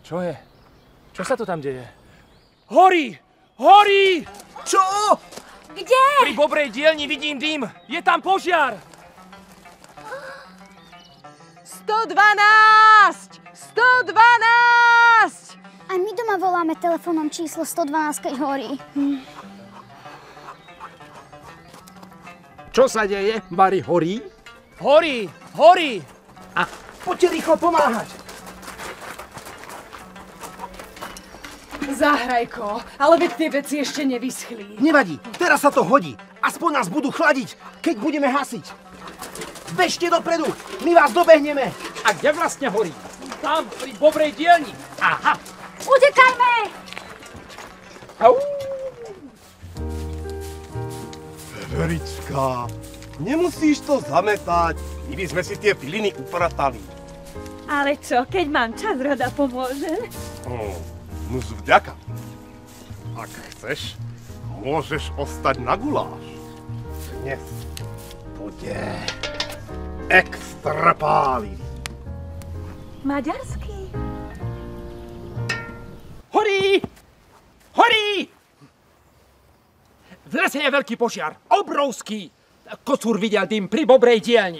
Čo je? Čo sa to tam deje? Horí! Horí! Čo? Kde? Pri Bobrej dielni vidím dym. Je tam požiar. 112! 112! Aj my doma voláme telefónom číslo 112, keď horí. Čo sa deje? Bari horí? Horí! Horí! A poďte rýchlo pomáhať. Zahrajko, ale veď tie veci ešte nevyschli. Nevadí, teraz sa to hodí. Aspoň nás budú chladiť, keď budeme hasiť. Bežte dopredu, my vás dobehneme. A kde vlastne horí? Tam, pri Bobrej dielni. Aha. Utekajme! Au. Veverička, nemusíš to zametať. My by sme si tie piliny upratali. Ale čo, keď mám čas, rada pomôžem. Nuž vďaka. Ak chceš, môžeš ostať na guláš. Dnes bude extra pálivý. Maďarský. Horí! Horí! V lese je veľký požiar. Obrovský. Kocúr videl dym pri Bobrej dielni.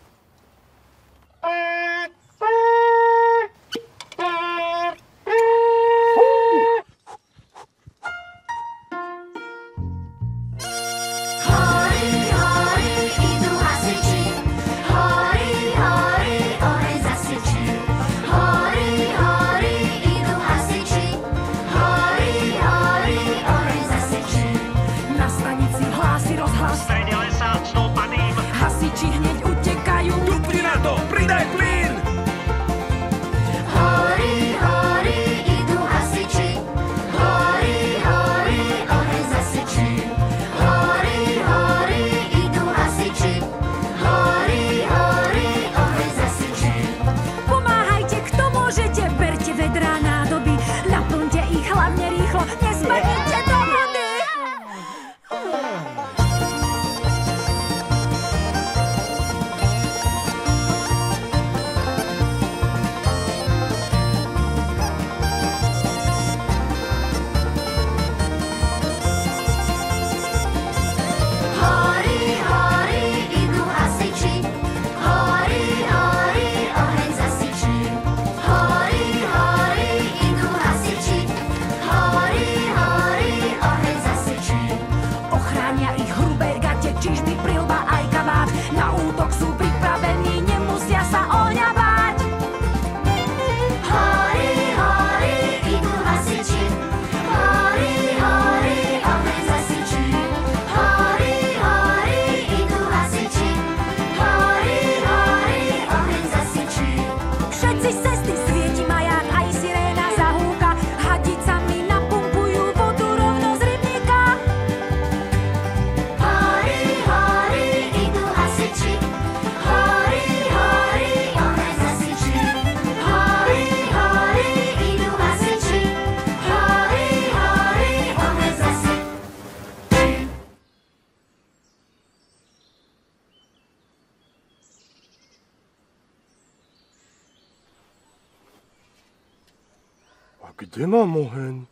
Kde mám oheň?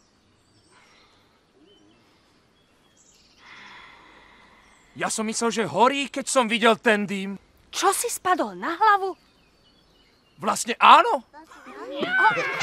Ja som myslel, že horí, keď som videl ten dym. Čo si spadol na hlavu? Vlastne áno.